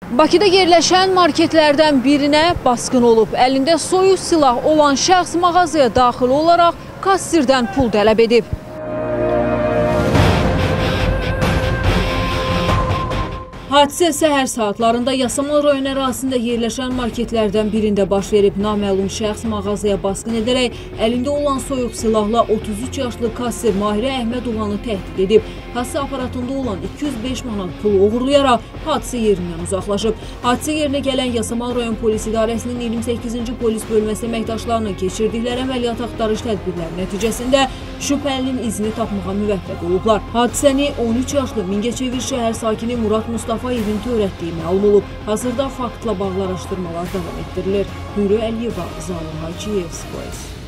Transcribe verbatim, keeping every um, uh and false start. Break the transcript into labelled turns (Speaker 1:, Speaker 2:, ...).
Speaker 1: Bakıda yerləşən marketlərdən birinə basqın olub. Əlində soyuq silah olan şəxs mağazaya daxil olaraq kassirdən pul tələb edib. Hadisə səhər saatlarında Yasamal rayon ərazisində yerləşən marketlərdən birində baş verib. Naməlum şəxs mağazaya basqın edərək əlində olan soyuq silahla otuz üç yaşlı kassir Mahirə Əhmədovanı təhdid edib. Kassa aparatında olan iki yüz beş manat pulu oğurlayaraq hadisə yerindən uzaqlaşıb. Hadisə yerinə gələn Yasamal rayon polis idarəsinin iyirmi səkkizinci polis bölməsi əməkdaşlarının keçirdikləri əməliyyat axtarış tədbirləri nəticəsində şübhəlinin izini tapmağa müvəffəq olublar. Hadisəni on üç yaşlı Mingəçevir şəhər sakini Murad Mustafayevin törətdiyi məlum olub. Hazırda faktla bağlı araşdırmalar davam etdirilir. Hürü Əliyeva, Zalim Hacıyev, Spoys.